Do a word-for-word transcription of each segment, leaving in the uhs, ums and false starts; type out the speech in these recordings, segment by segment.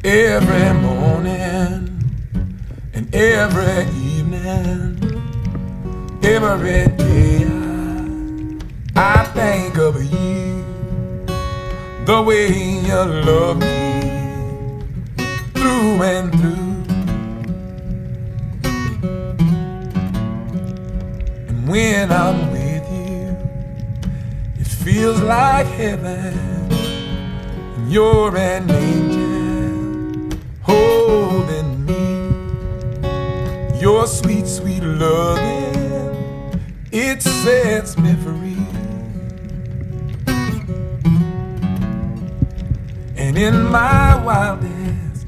Every morning and every evening, every day I, I think of you, the way you love me through and through. And when I'm with you, it feels like heaven, and you're an angel holding me. Your sweet, sweet loving, it sets me free. And in my wildest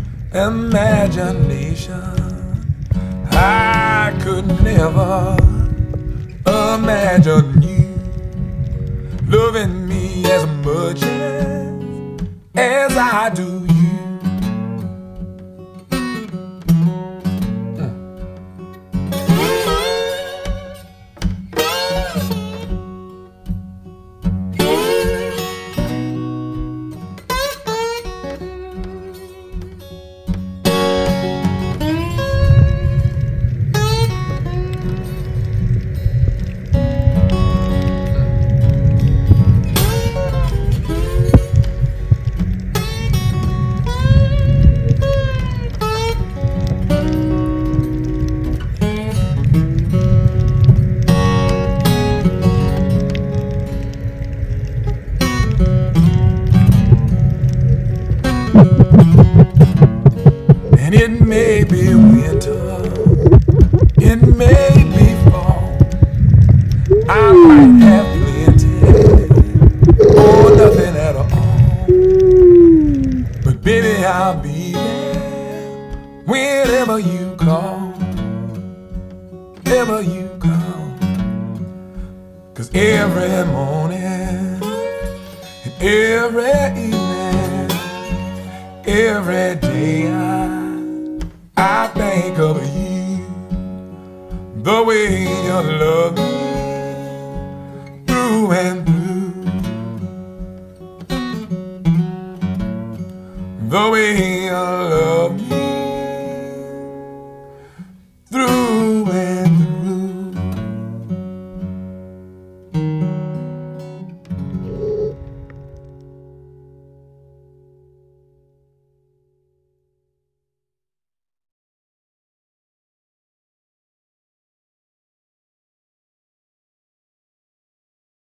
imagination, I could never imagine you loving me as much as, as I do you. And it may be winter, it may be fall, I might have plenty or nothing at all, but baby, I'll be there whenever you call, ever you call. 'Cause every morning and every evening, every day I I think of you, the way you love me through and through, the way